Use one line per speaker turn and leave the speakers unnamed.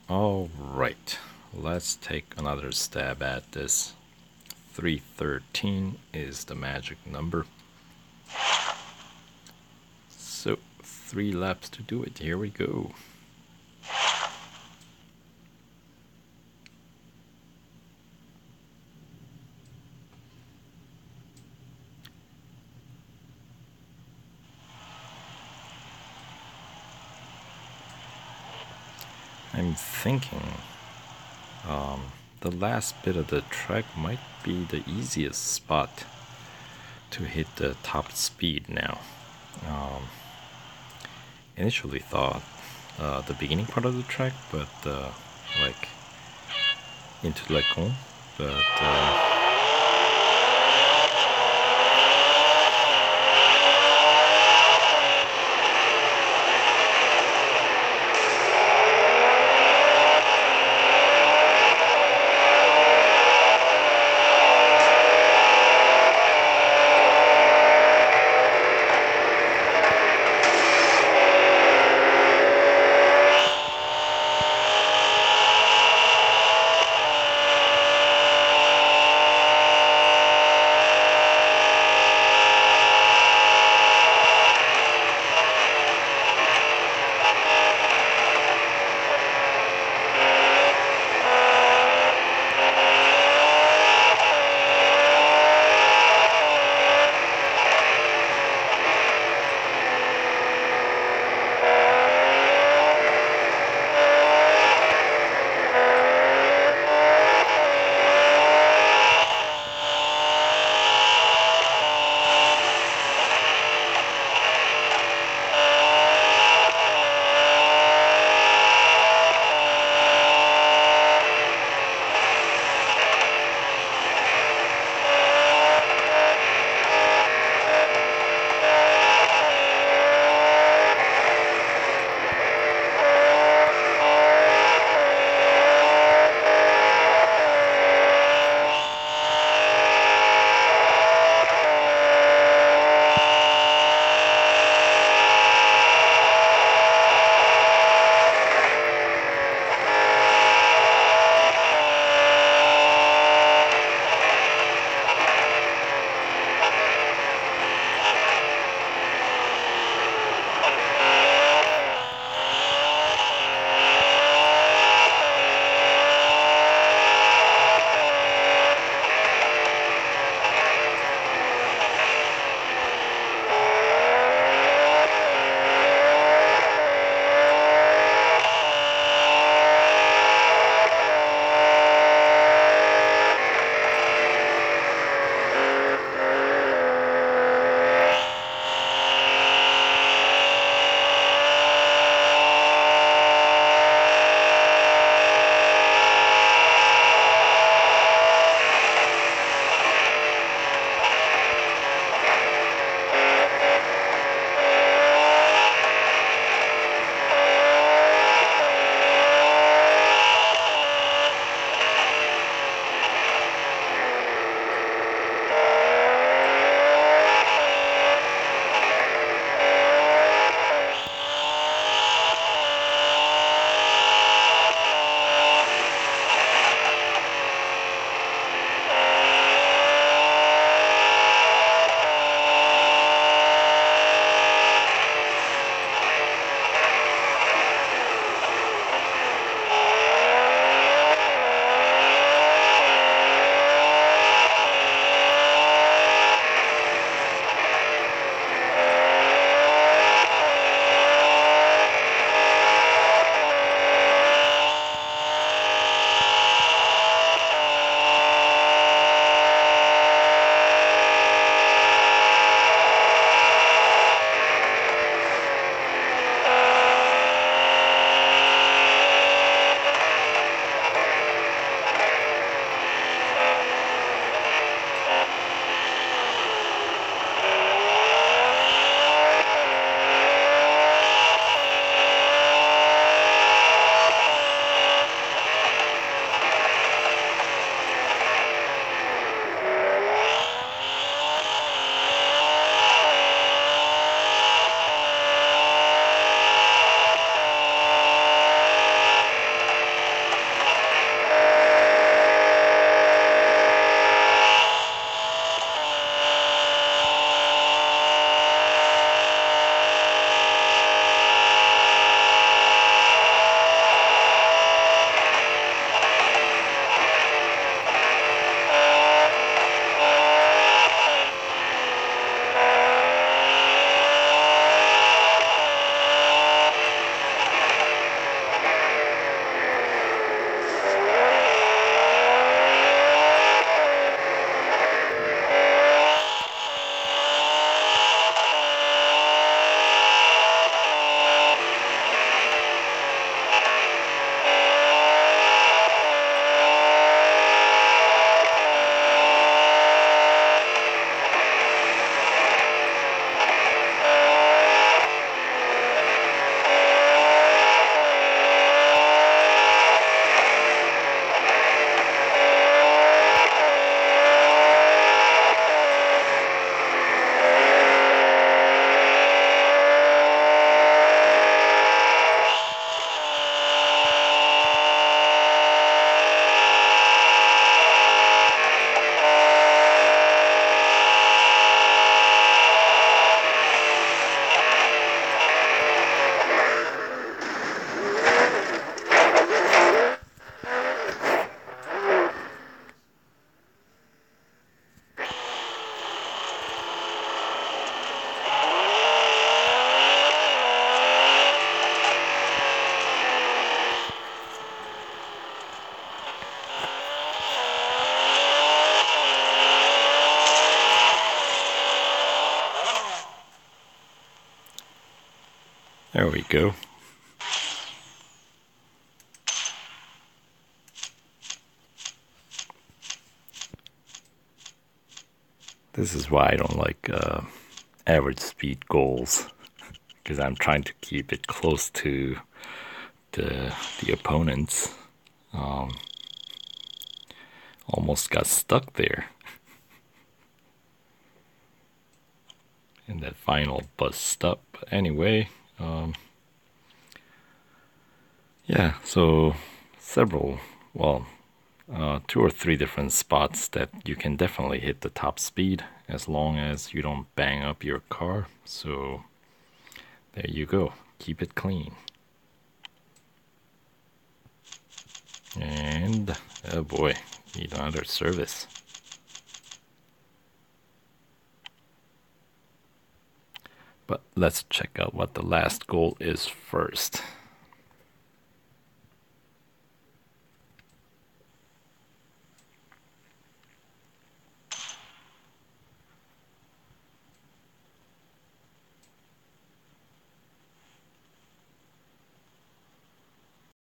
Alright, let's take another stab at this. 313 is the magic number. So, 3 laps to do it. Here we go. I'm thinking the last bit of the track might be the easiest spot to hit the top speed now. Initially thought the beginning part of the track, but like into Lecon, but There we go. This is why I don't like average speed goals, because I'm trying to keep it close to the opponents. Almost got stuck there in that final bus stop. Anyway, yeah, so several, well, 2 or 3 different spots that you can definitely hit the top speed as long as you don't bang up your car. So there you go. Keep it clean. And oh boy, need another service. But let's check out what the last goal is first.